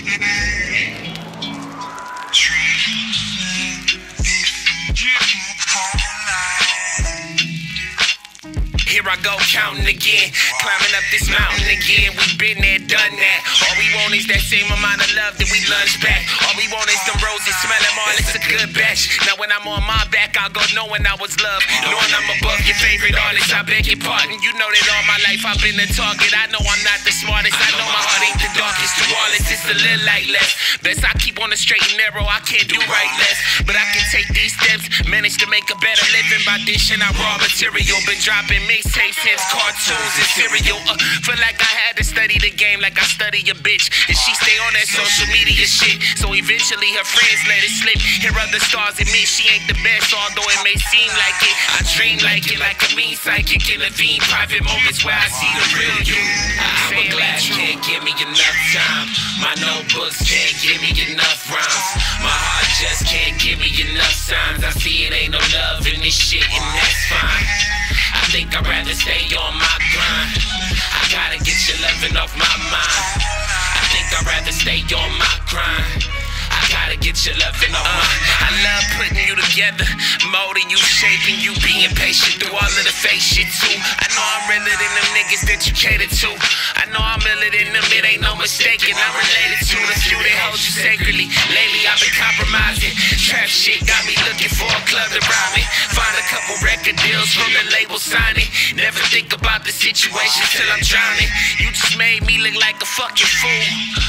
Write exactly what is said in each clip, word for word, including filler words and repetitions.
Here I go counting again, climbing up this mountain again. We've been there, done that. All we want is that same amount of love that we lunge back. All we want is them roses, smell them all, it's a good batch. Now when I'm on my back, I'll go knowing I was loved, knowing I'm above your favorite artist. I beg your pardon, you know that all my life I've been a target. I know I'm not the smartest, I know my heart ain't the darkest. To all it's just a little like less. Best I keep on the straight and narrow, I can't do right less. But I can take these steps, manage to make a better living by dishing out raw material. Been dropping mixtapes, hits, cartoons, and cereal. Uh, feel like I had to study the game like I study a bitch. And she stay on that social media shit. So eventually her friends let it slip. Hear other stars admit she ain't the best, although it may seem like it. I dream like it, like a mean psychic in a vein. Private moments where I see the real you. Hourglass can't give me enough time. My notebooks can't give me enough rhymes. My heart just can't give me enough signs. I see it ain't no love in this shit, and that's fine. I think I'd rather stay on my grind. I gotta get your loving off my mind. I think I'd rather stay on my grind. I gotta get your loving off my mind. I love putting you together, molding you, shaping you, being patient through all of the fake shit too. I know I'm realer than them niggas that you cater to. I know I'm realer than them, it ain't no mistaking. I'm related to the few that hold you sacredly. Lately I've been compromising. Trap shit got me looking for a club to rhyme me. Find a couple record deals from the label signing. Never think about the situation till I'm drowning. You just made me look like a fucking fool.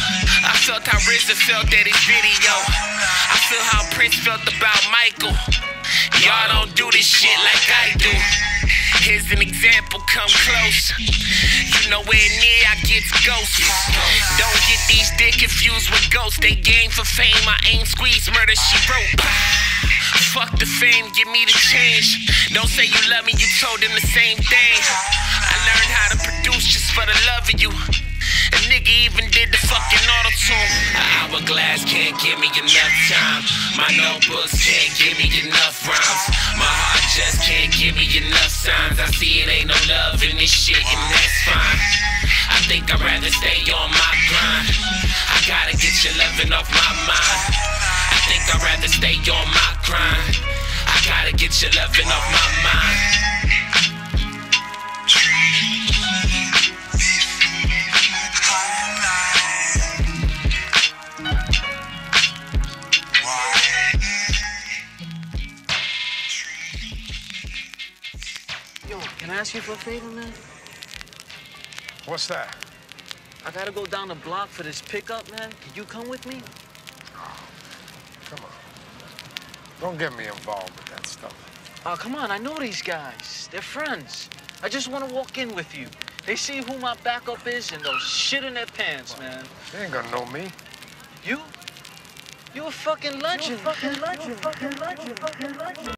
I felt how R Z A felt at his video. I feel how Prince felt about Michael. Y'all don't do this shit like I do. Here's an example, come close. You know where near I get ghosts. Don't get these dick confused with ghosts. They game for fame, I ain't squeeze, murder she wrote. Fuck the fame, give me the change. Don't say you love me, you told them the same thing. I learned how to produce just for the love of you. A nigga even did the fucking auto-tune. Hourglass can't give me enough time. My notebooks can't give me enough rhymes. My heart just can't give me enough signs. I see it ain't no love in this shit, and that's fine. I think I'd rather stay on my grind. I gotta get your loving off my mind. I think I'd rather stay on my grind. I gotta get your loving off my mind. Yo, can I ask you for a favor, man? What's that? I gotta go down the block for this pickup, man. Can you come with me? Oh, come on. Don't get me involved with that stuff. Oh, come on. I know these guys. They're friends. I just want to walk in with you. They see who my backup is and they'll shit in their pants, man. They ain't gonna know me. You? You a fucking legend. You a fucking legend. You a fucking legend.